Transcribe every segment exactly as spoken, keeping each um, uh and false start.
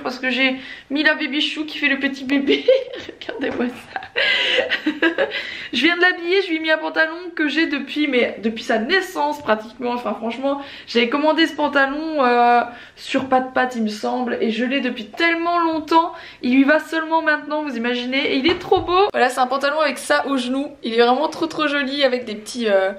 parce que j'ai mis la baby chou qui fait le petit bébé. Regardez-moi ça. Je viens de l'habiller, je lui ai mis un pantalon que j'ai depuis, mais depuis sa naissance pratiquement. Enfin franchement, j'avais commandé ce pantalon euh, sur Pas de Pâte il me semble, et je l'ai depuis tellement longtemps. Il lui va seulement maintenant, vous imaginez, et il est trop beau. Voilà, c'est un pantalon avec ça au genou. Il est vraiment trop trop joli avec des petits... Euh...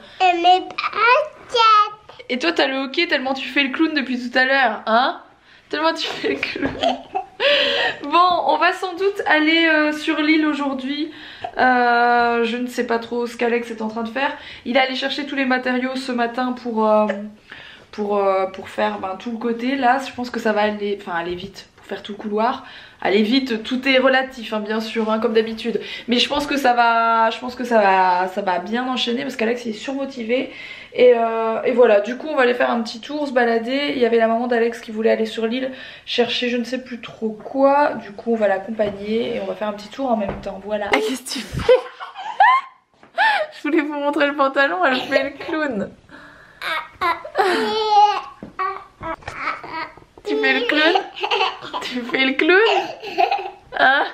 Et toi t'as le hockey tellement tu fais le clown depuis tout à l'heure, hein? Tellement tu fais le clown. Bon, on va sans doute aller euh, sur l'île aujourd'hui. euh, Je ne sais pas trop ce qu'Alex est en train de faire. Il est allé chercher tous les matériaux ce matin pour, euh, pour, euh, pour faire ben, tout le côté. Là je pense que ça va aller, enfin aller vite pour faire tout le couloir. Aller vite, tout est relatif hein, bien sûr hein, comme d'habitude. Mais je pense que ça va, je pense que ça va, ça va bien enchaîner parce qu'Alex il est surmotivé. Et, euh, et voilà, du coup on va aller faire un petit tour, se balader. Il y avait la maman d'Alex qui voulait aller sur l'île chercher je ne sais plus trop quoi. Du coup on va l'accompagner et on va faire un petit tour en même temps. Voilà. Ah, qu'est-ce que tu fais? Je voulais vous montrer le pantalon, elle fait le clown. Tu fais le clown? Tu fais le clown? Hein?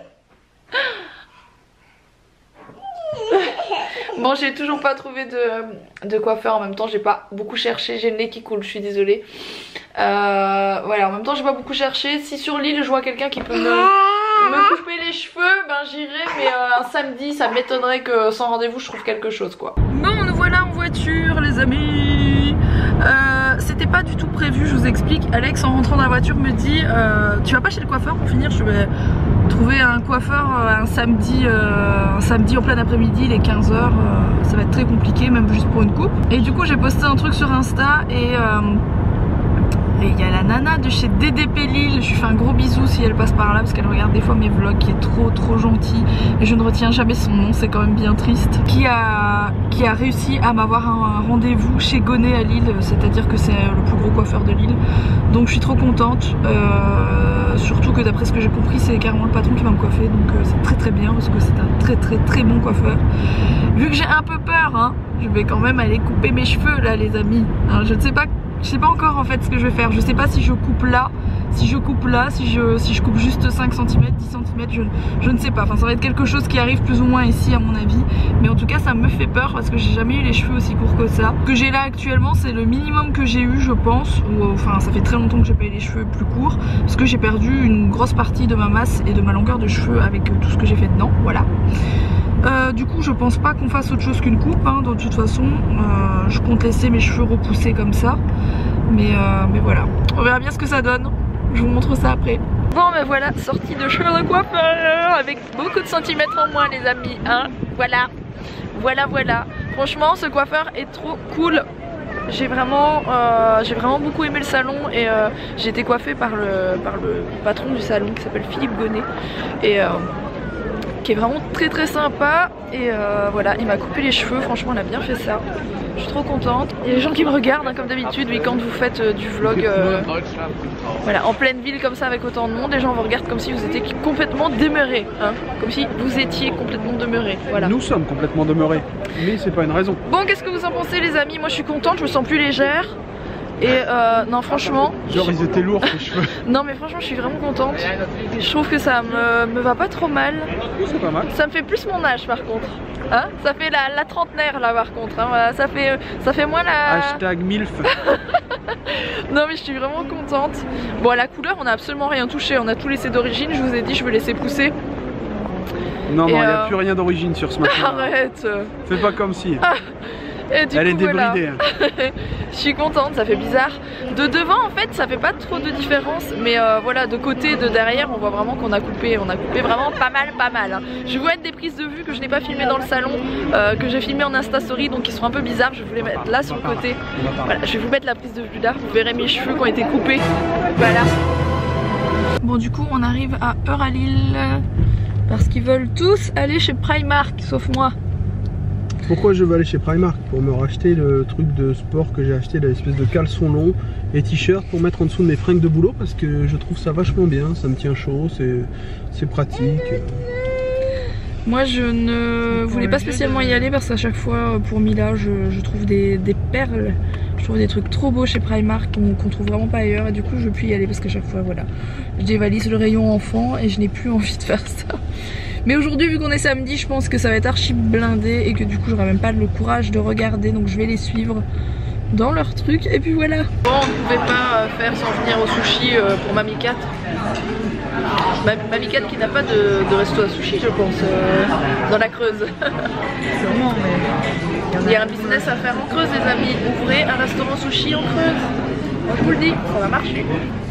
Bon, j'ai toujours pas trouvé de, de coiffeur. En même temps j'ai pas beaucoup cherché, j'ai le nez qui coule, je suis désolée. euh, Voilà, en même temps j'ai pas beaucoup cherché. Si sur l'île je vois quelqu'un qui peut me, me couper les cheveux, ben j'irai. Mais euh, un samedi ça m'étonnerait que sans rendez-vous je trouve quelque chose quoi. Bon, nous voilà en voiture les amis. euh, C'était pas du tout prévu, je vous explique. Alex en rentrant dans la voiture me dit euh, tu vas pas chez le coiffeur pour finir? Je vais trouver un coiffeur euh, un samedi euh, un samedi en plein après-midi, il est quinze heures, euh, ça va être très compliqué même juste pour une coupe. Et du coup j'ai posté un truc sur Insta et euh, et il y a la nana de chez D D P Lille, je lui fais un gros bisou si elle passe par là parce qu'elle regarde des fois mes vlogs, qui est trop trop gentille et je ne retiens jamais son nom, c'est quand même bien triste, qui a, qui a réussi à m'avoir un, un rendez-vous chez Gonnet à Lille, c'est à dire que c'est le plus gros coiffeur de Lille, donc je suis trop contente. euh, surtout que d'après ce que j'ai compris c'est carrément le patron qui va me coiffer, donc euh, c'est très très bien parce que c'est un très très très bon coiffeur. Vu que j'ai un peu peur hein, je vais quand même aller couper mes cheveux là les amis, hein, je ne sais pas Je sais pas encore en fait ce que je vais faire. Je sais pas si je coupe là, si je coupe là, si je, si je coupe juste cinq centimètres, dix centimètres, je, je ne sais pas. Enfin ça va être quelque chose qui arrive plus ou moins ici à mon avis. Mais en tout cas ça me fait peur parce que j'ai jamais eu les cheveux aussi courts que ça. Ce que j'ai là actuellement c'est le minimum que j'ai eu je pense. Ou, enfin ça fait très longtemps que j'ai pas eu les cheveux plus courts. Parce que j'ai perdu une grosse partie de ma masse et de ma longueur de cheveux avec tout ce que j'ai fait dedans. Voilà. Euh, du coup je pense pas qu'on fasse autre chose qu'une coupe hein, de toute façon. euh, Je compte laisser mes cheveux repousser comme ça. Mais, euh, mais voilà, on verra bien ce que ça donne. Je vous montre ça après. Bon ben voilà, sortie de chez le coiffeur avec beaucoup de centimètres en moins les amis hein. Voilà, voilà voilà. Franchement ce coiffeur est trop cool. J'ai vraiment, euh, j'ai vraiment beaucoup aimé le salon et euh, j'ai été coiffée par le, par le patron du salon qui s'appelle Philippe Gonnet. Et euh, qui est vraiment très très sympa. Et euh, voilà, il m'a coupé les cheveux, franchement il a bien fait ça. Je suis trop contente. Il y a des gens qui me regardent hein, comme d'habitude, mais quand vous faites euh, du vlog euh, voilà, en pleine ville comme ça avec autant de monde, les gens vous regardent comme si vous étiez complètement demeurés hein, comme si vous étiez complètement demeurés. Voilà. Nous sommes complètement demeurés, mais c'est pas une raison. Bon, qu'est-ce que vous en pensez les amis? Moi je suis contente, je me sens plus légère. Et euh, non franchement genre ils étaient lourds tes cheveux. Non mais franchement je suis vraiment contente. Je trouve que ça me, me va pas trop mal. C'est pas mal. Ça me fait plus mon âge par contre hein, ça fait la, la trentenaire là par contre hein, voilà, ça, fait, ça fait moins la... Hashtag milf. Non mais je suis vraiment contente. Bon à la couleur on a absolument rien touché, on a tout laissé d'origine. Je vous ai dit je veux laisser pousser. Non non il n'y euh... a plus rien d'origine sur ce matin. Arrête. Fais pas comme si. Et du Elle coup, est débridée. Voilà. Hein. Je suis contente, ça fait bizarre. De devant en fait ça fait pas trop de différence. Mais euh, voilà, de côté, de derrière on voit vraiment qu'on a coupé. On a coupé vraiment pas mal, pas mal hein. Je vais mettre des prises de vue que je n'ai pas filmées dans le salon, euh, que j'ai filmées en Insta Story, donc qui sont un peu bizarres. Je vais vous les mettre là sur le côté. Voilà, je vais vous mettre la prise de vue là. Vous verrez mes cheveux qui ont été coupés. Voilà. Bon du coup on arrive à Euralille parce qu'ils veulent tous aller chez Primark sauf moi. Pourquoi je veux aller chez Primark? Pour me racheter le truc de sport que j'ai acheté, l'espèce de caleçon long et t-shirt pour mettre en dessous de mes fringues de boulot parce que je trouve ça vachement bien, ça me tient chaud, c'est pratique. Moi je ne voulais pas spécialement y aller parce qu'à chaque fois pour Mila je, je trouve des, des perles, je Je trouve des trucs trop beaux chez Primark qu'on qu'on trouve vraiment pas ailleurs et du coup je veux plus y aller parce qu'à chaque fois voilà, je dévalise le rayon enfant et je n'ai plus envie de faire ça. Mais aujourd'hui vu qu'on est samedi, je pense que ça va être archi blindé et que du coup j'aurai même pas le courage de regarder, donc je vais les suivre dans leur truc et puis voilà. Bon, on ne pouvait pas faire sans venir au sushi pour Mamie Cat. Mamie Cat qui n'a pas de, de resto à sushi je pense, euh, dans la Creuse. Sûrement, mais... Il y a un business à faire en Creuse les amis, ouvrez un restaurant sushi en Creuse. Moi je vous le dis, ça va marcher.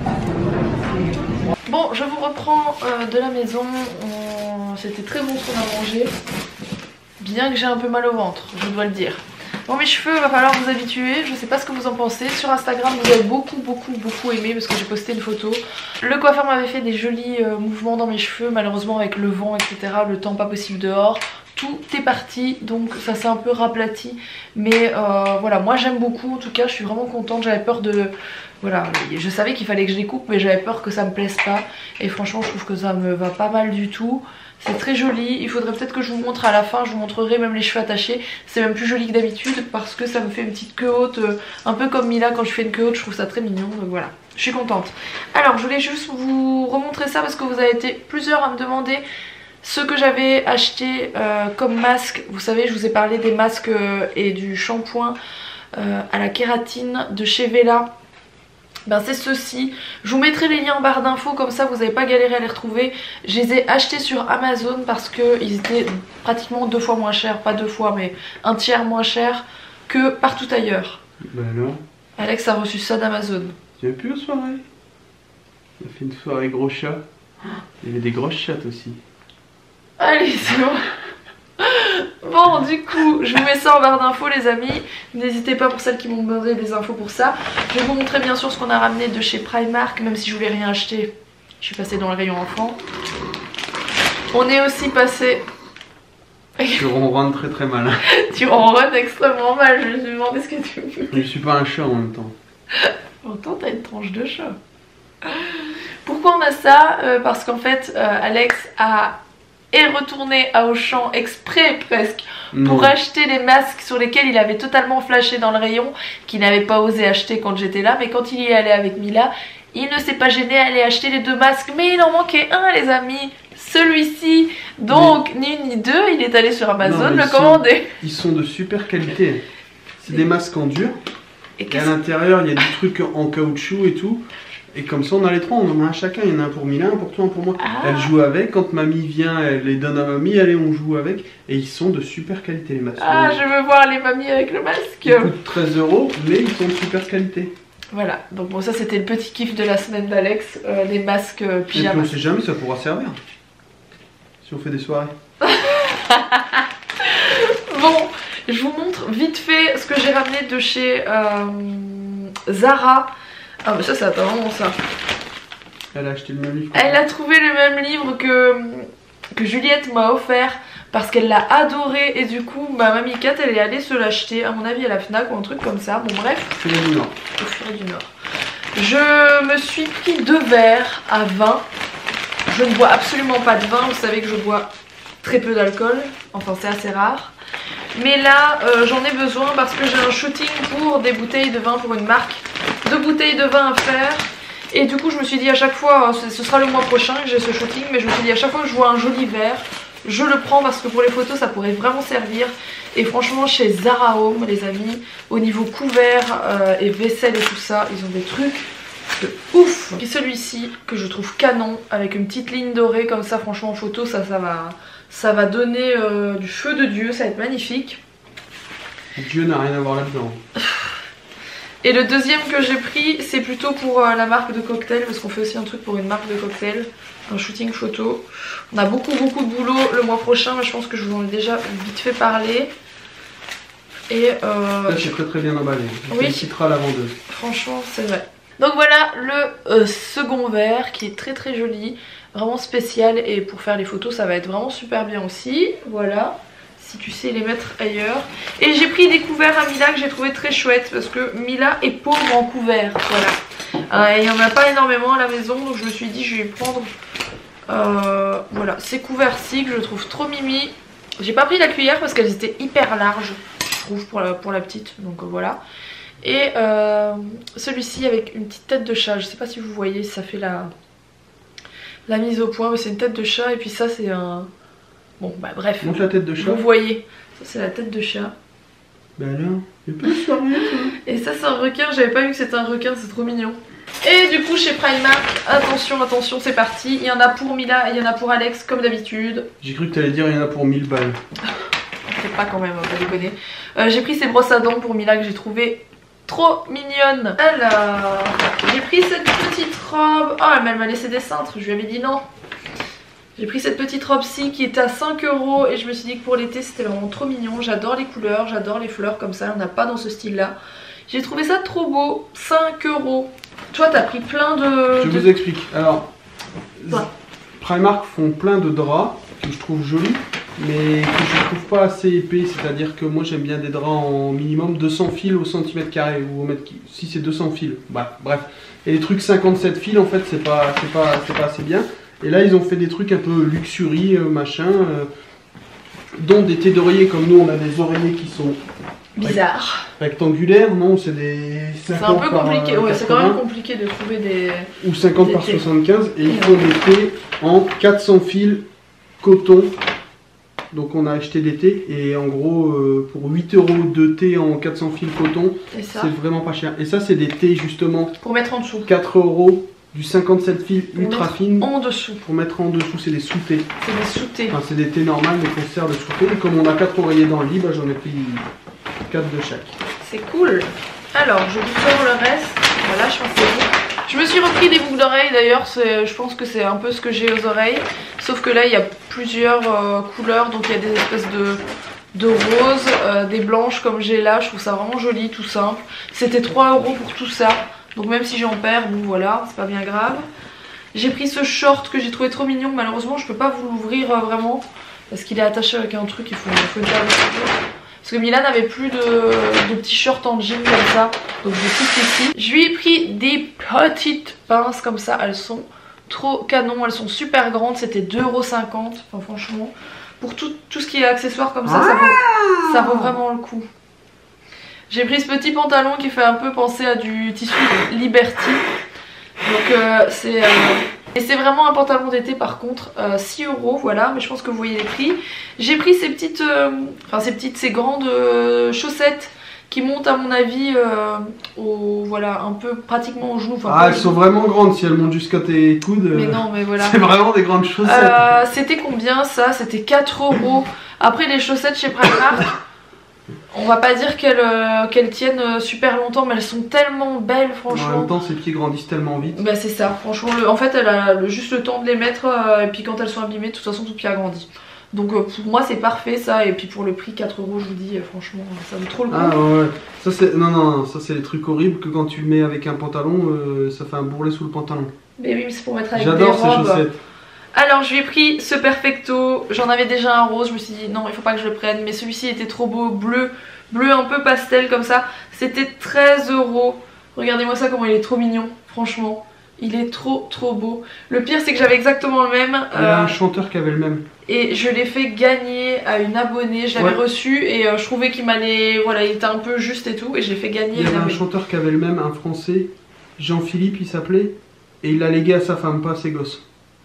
Bon, je vous reprends euh, de la maison, On... c'était très bon ce qu'on a mangé. Bien que j'ai un peu mal au ventre, je dois le dire. Bon, mes cheveux, il va falloir vous habituer, je sais pas ce que vous en pensez. Sur Instagram vous avez beaucoup beaucoup beaucoup aimé parce que j'ai posté une photo. Le coiffeur m'avait fait des jolis euh, mouvements dans mes cheveux, malheureusement avec le vent etc, le temps pas possible dehors. Tout est parti, donc ça s'est un peu raplati. Mais euh, voilà, moi j'aime beaucoup, en tout cas je suis vraiment contente. J'avais peur de... Voilà, je savais qu'il fallait que je les coupe mais j'avais peur que ça me plaise pas. Et franchement je trouve que ça me va pas mal du tout. C'est très joli, il faudrait peut-être que je vous montre à la fin, je vous montrerai même les cheveux attachés. C'est même plus joli que d'habitude parce que ça me fait une petite queue haute, un peu comme Mila quand je fais une queue haute, je trouve ça très mignon, donc voilà, je suis contente. Alors je voulais juste vous remontrer ça parce que vous avez été plusieurs à me demander ce que j'avais acheté euh, comme masque. Vous savez, je vous ai parlé des masques euh, et du shampoing euh, à la kératine de chez Vela. Ben c'est ceux-ci, je vous mettrai les liens en barre d'infos comme ça vous n'avez pas galéré à les retrouver. Je les ai achetés sur Amazon parce qu'ils étaient pratiquement deux fois moins chers, pas deux fois mais un tiers moins cher que partout ailleurs. Ben non. Alex a reçu ça d'Amazon. Tu viens plus aux soirées? On a fait une soirée gros chat. Il y avait des grosses chattes aussi. Allez c'est bon. Bon du coup je vous mets ça en barre d'infos les amis. N'hésitez pas pour celles qui m'ont demandé des infos pour ça. Je vais vous montrer bien sûr ce qu'on a ramené de chez Primark. Même si je voulais rien acheter, je suis passée dans le rayon enfant. On est aussi passé... Tu ronronnes très très mal. Tu ronronnes extrêmement mal. Je me suis demandé ce que tu veux. Je suis pas un chat en même temps. Pourtant t'as une tranche de chat. Pourquoi on a ça euh, Parce qu'en fait euh, Alex a... est retourné à Auchan exprès presque pour non. acheter les masques sur lesquels il avait totalement flashé dans le rayon, qu'il n'avait pas osé acheter quand j'étais là, mais quand il y est allé avec Mila, il ne s'est pas gêné à aller acheter les deux masques, mais il en manquait un les amis, celui-ci, donc mais... ni une ni deux, il est allé sur Amazon non, le sont... commander. Ils sont de super qualité, c'est des masques en dur, et, et à l'intérieur il y a des trucs en caoutchouc et tout. Et comme ça on a les trois, on en a un chacun, il y en a un pour Mila, un pour toi, un pour moi. Ah. Elle joue avec, quand mamie vient, elle les donne à mamie, allez on joue avec. Et ils sont de super qualité les masques. Ah donc, je veux voir les mamies avec le masque. Ils coûtent treize euros, mais ils sont de super qualité. Voilà, donc bon ça c'était le petit kiff de la semaine d'Alex, euh, les masques euh, pyjamas. Et puis on sait jamais, ça pourra servir. Si on fait des soirées. Bon, je vous montre vite fait ce que j'ai ramené de chez euh, Zara. Ah mais ça c'est apparemment ça. Elle a acheté le même livre. Elle a trouvé le même livre que, que Juliette m'a offert parce qu'elle l'a adoré et du coup ma mamie Kat elle est allée se l'acheter à mon avis à la Fnac ou un truc comme ça. Bon bref. Au Furet du Nord. Au Furet du Nord. Je me suis pris deux verres à vin. Je ne bois absolument pas de vin, vous savez que je bois très peu d'alcool. Enfin c'est assez rare. Mais là euh, j'en ai besoin parce que j'ai un shooting pour des bouteilles de vin pour une marque. Deux bouteilles de vin à faire. Et du coup je me suis dit à chaque fois, ce sera le mois prochain que j'ai ce shooting, mais je me suis dit à chaque fois que je vois un joli verre, je le prends parce que pour les photos ça pourrait vraiment servir. Et franchement chez Zara Home les amis, au niveau couvert euh, et vaisselle et tout ça, ils ont des trucs de ouf. Et celui-ci que je trouve canon avec une petite ligne dorée comme ça, franchement en photo ça, ça va, ça va donner euh, du feu de Dieu, ça va être magnifique. Dieu n'a rien à voir là-dedans. Et le deuxième que j'ai pris c'est plutôt pour euh, la marque de cocktail, parce qu'on fait aussi un truc pour une marque de cocktail, un shooting photo. On a beaucoup beaucoup de boulot le mois prochain, mais je pense que je vous en ai déjà vite fait parler. Et euh... ça c'est très très bien emballé, je oui. féliciterai la vendeuse. Franchement c'est vrai. Donc voilà le euh, second verre qui est très très joli, vraiment spécial, et pour faire les photos ça va être vraiment super bien aussi. Voilà, si tu sais les mettre ailleurs. Et j'ai pris des couverts à Mila que j'ai trouvé très chouettes parce que Mila est pauvre en couverts. Voilà, il n'y en a pas énormément à la maison, donc je me suis dit je vais prendre euh, voilà, ces couverts-ci que je trouve trop mimi. J'ai pas pris la cuillère parce qu'elles étaient hyper larges je trouve pour la, pour la petite, donc euh, voilà. Et euh, celui-ci avec une petite tête de chat. Je sais pas si vous voyez, ça fait la, la mise au point. Mais c'est une tête de chat. Et puis ça c'est un... Bon bah bref. Montre la tête de chat. Vous voyez. Ça c'est la tête de chat. Bah alors, il peut se fermer ça. Et ça c'est un requin. J'avais pas vu que c'était un requin. C'est trop mignon. Et du coup chez Primark, attention, attention, c'est parti. Il y en a pour Mila et il y en a pour Alex comme d'habitude. J'ai cru que t'allais dire il y en a pour mille balles. C'est pas quand même, on va déconner. Euh, j'ai pris ces brosses à dents pour Mila que j'ai trouvé trop mignonne. Alors, j'ai pris cette petite robe. Oh, elle m'a laissé des cintres, je lui avais dit non. J'ai pris cette petite robe-ci qui était à cinq euros et je me suis dit que pour l'été c'était vraiment trop mignon. J'adore les couleurs, j'adore les fleurs comme ça, on n'a pas dans ce style-là. J'ai trouvé ça trop beau, cinq euros. Toi t'as pris plein de... Je de... vous explique. Alors, ouais. Primark font plein de draps que je trouve jolis, mais que je trouve pas assez épais. C'est-à-dire que moi j'aime bien des draps en minimum deux cents fils au centimètre carré ou au mètre... Si c'est deux cents fils, bah, bref. Et les trucs cinquante-sept fils en fait c'est pas, c'est pas, c'est pas assez bien. Et là ils ont fait des trucs un peu luxury, euh, machin, euh, dont des thés d'oreiller comme nous on a des oreillers qui sont bizarres, rectangulaires, non c'est des c'est un peu compliqué, ouais, c'est quand même compliqué de trouver des... Ou cinquante des par thés. soixante-quinze et ils font des thés en quatre cents fils coton. Donc on a acheté des thés et en gros euh, pour huit euros de thé en quatre cents fils coton, c'est vraiment pas cher. Et ça c'est des thés justement pour mettre en dessous, quatre euros. Du cinquante-sept fils ultra fine en dessous. Pour mettre en dessous, c'est des sous-thés. C'est des sous-thés. Enfin, c'est des thés normales, mais qu'on sert de sous-thés. Et comme on a quatre oreillers dans le lit, bah, j'en ai pris quatre de chaque. C'est cool. Alors, je vous sors le reste. Voilà, je pense que c'est bon. Je me suis repris des boucles d'oreilles d'ailleurs. Je pense que c'est un peu ce que j'ai aux oreilles. Sauf que là, il y a plusieurs euh, couleurs. Donc, il y a des espèces de, de roses, euh, des blanches comme j'ai là. Je trouve ça vraiment joli, tout simple. C'était trois euros pour tout ça. Donc même si j'en perds, bon voilà, c'est pas bien grave. J'ai pris ce short que j'ai trouvé trop mignon. Malheureusement je peux pas vous l'ouvrir euh, vraiment. Parce qu'il est attaché avec un truc, il faut, faut le faire avec toujours. Parce que Mila n'avait plus de, de petits shorts en jean comme ça. Donc j'ai tout ici. Je lui ai pris des petites pinces comme ça. Elles sont trop canon, elles sont super grandes. C'était deux euros cinquante. Enfin franchement, pour tout, tout ce qui est accessoire comme ça, ah ça, vaut, ça vaut vraiment le coup. J'ai pris ce petit pantalon qui fait un peu penser à du tissu Liberty. Donc euh, c'est... Euh... Et c'est vraiment un pantalon d'été par contre, euh, six euros voilà, mais je pense que vous voyez les prix. J'ai pris ces petites, euh... enfin ces petites, ces grandes euh, chaussettes qui montent à mon avis euh, au, voilà, un peu pratiquement au genou. Enfin, ah elles sont vraiment grandes si elles montent jusqu'à tes coudes. Mais non mais voilà. C'est vraiment des grandes chaussettes. Euh, C'était combien ça? C'était quatre euros. Après les chaussettes chez Primark, on va pas dire qu'elles euh, qu'elles tiennent euh, super longtemps, mais elles sont tellement belles franchement. En même temps ses pieds grandissent tellement vite. Bah c'est ça, franchement le, en fait elle a le, juste le temps de les mettre euh, et puis quand elles sont abîmées de toute façon tout pied a grandi. Donc euh, pour moi c'est parfait ça, et puis pour le prix quatre euros je vous dis euh, franchement ça vaut trop le coup. Ah ouais, ça c'est, non non, non ça c'est les trucs horribles que quand tu le mets avec un pantalon euh, ça fait un bourrelet sous le pantalon. Mais oui mais c'est pour mettre avec des robes. J'adore ces chaussettes. Alors je lui ai pris ce Perfecto, j'en avais déjà un rose, je me suis dit non il faut pas que je le prenne, mais celui-ci était trop beau, bleu, bleu un peu pastel comme ça, c'était treize euros. Regardez-moi ça comment il est trop mignon, franchement, il est trop trop beau. Le pire c'est que j'avais exactement le même. Il y a euh, un chanteur qui avait le même. Et je l'ai fait gagner à une abonnée, je l'avais ouais. reçu et euh, je trouvais qu'il m'allait, voilà il était un peu juste et tout, et je l'ai fait gagner. Il y avait un chanteur qui avait le même, un français, Jean-Philippe il s'appelait, et il l'a légué à sa femme, pas à ses gosses.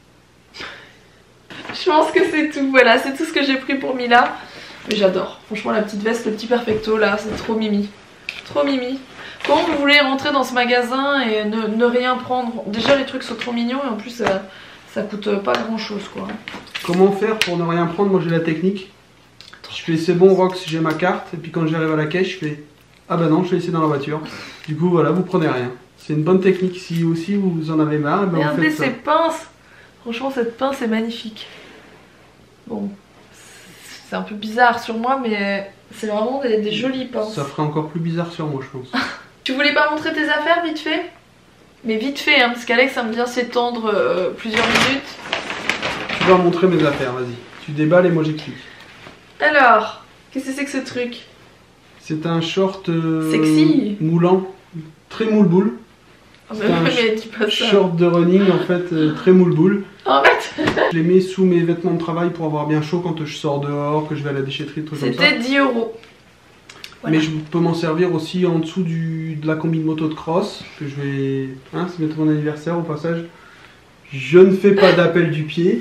Je pense que c'est tout, voilà, c'est tout ce que j'ai pris pour Mila. Mais j'adore, franchement la petite veste, le petit Perfecto là, c'est trop mimi. Trop mimi. Comment vous voulez rentrer dans ce magasin et ne, ne rien prendre? Déjà les trucs sont trop mignons et en plus ça, ça coûte pas grand chose quoi. Comment faire pour ne rien prendre? Moi j'ai la technique. Je fais c'est bon Rox, j'ai ma carte, et puis quand j'arrive à la caisse je fais ah bah non je l'ai laissé dans la voiture. Du coup voilà, vous prenez rien. C'est une bonne technique. Si aussi vous en avez marre, ben regardez vous faites ces ça. pinces. Franchement cette pince est magnifique. Bon, c'est un peu bizarre sur moi, mais c'est vraiment des, des jolies pinces. Ça ferait encore plus bizarre sur moi, je pense. Tu voulais pas montrer tes affaires vite fait? Mais vite fait, hein, parce qu'Alex aime bien s'étendre euh, plusieurs minutes. Tu vas montrer mes affaires, vas-y. Tu déballes et moi j'explique. Alors, qu'est-ce que c'est que ce truc? C'est un short euh, sexy, moulant, très moule-boule. Oh, mais un mais dis pas ça. Short de running en fait, euh, très moule-boule. En fait je les mets sous mes vêtements de travail pour avoir bien chaud quand je sors dehors, que je vais à la déchetterie, tout comme ça. C'était dix euros. Voilà. Mais je peux m'en servir aussi en dessous du, de la combi de moto de cross, que je vais... Hein, c'est bientôt mon anniversaire au passage. Je ne fais pas d'appel du pied.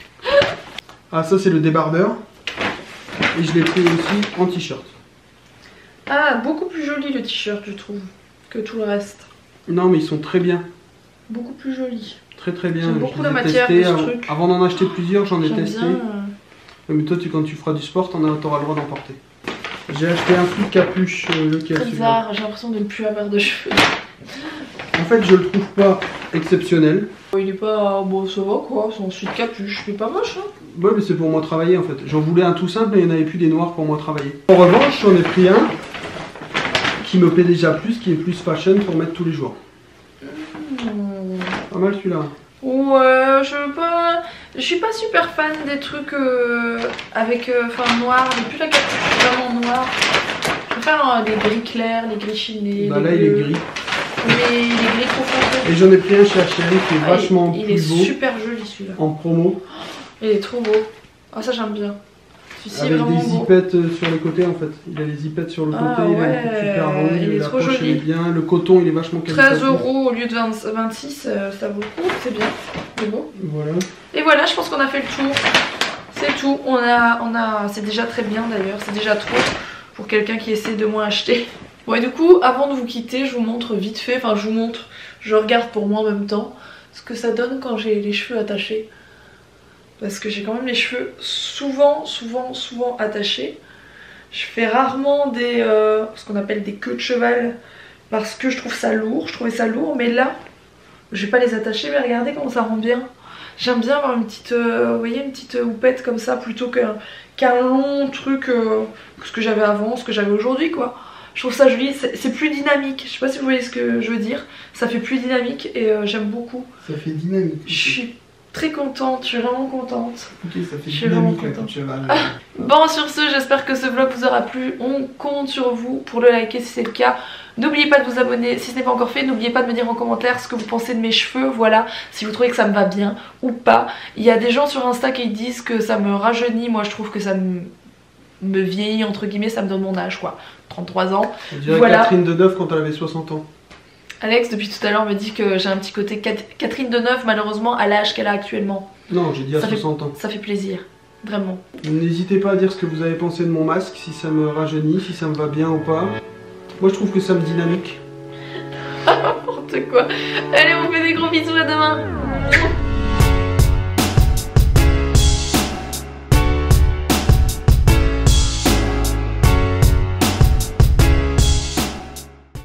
Ah, ça c'est le débardeur. Et je l'ai pris aussi en t-shirt. Ah, beaucoup plus joli le t-shirt, je trouve, que tout le reste. Non, mais ils sont très bien. Beaucoup plus joli. Très très bien. J'aime beaucoup Je les la ai matière testés de ce avant, truc. avant d'en acheter plusieurs, j'en ai J'aime testé. bien, euh, Mais toi, tu, quand tu feras du sport, tu auras le droit d'en porter. J'ai acheté un truc capuche, euh, lequel Très celui-là. bizarre, j'ai l'impression de ne plus avoir de cheveux. En fait, je le trouve pas exceptionnel. Il est pas... Bon, ça va quoi, c'est ensuite capuche, il est pas moche hein. Ouais, mais c'est pour moi travailler en fait. J'en voulais un tout simple et il n'y en avait plus des noirs pour moi travailler. En revanche, j'en ai pris un qui me plaît déjà plus, qui est plus fashion pour mettre tous les jours. Mmh. Pas mal celui-là. Ouais, je veux pas... Je suis pas super fan des trucs euh, avec... Enfin, euh, noir, mais plus la capuche vraiment noire. Je préfère euh, des gris clairs, les gris chinés. Bah là, il est gris. Mais il est gris trop foncé. Et j'en ai pris un chez H et M qui est Ah, vachement il, plus il est beau. super joli celui-là. En promo. Il est trop beau. Ah, ça j'aime bien. Celui-ci est Avec vraiment des beau. zippettes sur les côtés en fait. Il a les zippettes sur le côté, Ah, il a ouais, une coupe super longue, il est la trop poche joli. elle est bien, le coton il est vachement qualitatif. treize euros au lieu de vingt, vingt-six, euh, ça vaut le coup, c'est bien. C'est beau. Voilà. Et voilà, je pense qu'on a fait le tour. C'est tout. On a, on a, c'est déjà très bien d'ailleurs. C'est déjà trop pour quelqu'un qui essaie de moins acheter. Bon, et du coup, avant de vous quitter, je vous montre vite fait. Enfin, je vous montre. Je regarde pour moi en même temps ce que ça donne quand j'ai les cheveux attachés. Parce que j'ai quand même les cheveux souvent, souvent, souvent attachés. Je fais rarement des, euh, ce qu'on appelle des queues de cheval parce que je trouve ça lourd. Je trouvais ça lourd, mais là, je vais pas les attacher. Mais regardez comment ça rend bien. J'aime bien avoir une petite, euh, vous voyez, une petite houppette comme ça plutôt qu'un qu'un long truc, euh, ce que j'avais avant, ce que j'avais aujourd'hui, quoi. Je trouve ça joli, c'est plus dynamique. Je sais pas si vous voyez ce que je veux dire. Ça fait plus dynamique et euh, j'aime beaucoup. Ça fait dynamique. Je suis très contente, je suis vraiment contente. Ok, ça fait Je suis vraiment dynamique contente. la cheval. Ah. Bon, sur ce, j'espère que ce vlog vous aura plu. On compte sur vous pour le liker si c'est le cas. N'oubliez pas de vous abonner si ce n'est pas encore fait. N'oubliez pas de me dire en commentaire ce que vous pensez de mes cheveux. Voilà, si vous trouvez que ça me va bien ou pas. Il y a des gens sur Insta qui disent que ça me rajeunit. Moi, je trouve que ça me, me vieillit, entre guillemets. Ça me donne mon âge, quoi. trente-trois ans. On dirait Voilà. Catherine Deneuve quand elle avait soixante ans. Alex, depuis tout à l'heure, me dit que j'ai un petit côté Cat- Catherine Deneuve, malheureusement, à l'âge qu'elle a actuellement. Non, j'ai dit à Ça fait- soixante ans. Ça fait plaisir, vraiment. N'hésitez pas à dire ce que vous avez pensé de mon masque, si ça me rajeunit, si ça me va bien ou pas. Moi je trouve que ça me dynamique. N'importe quoi. Allez, on fait des gros bisous, à demain.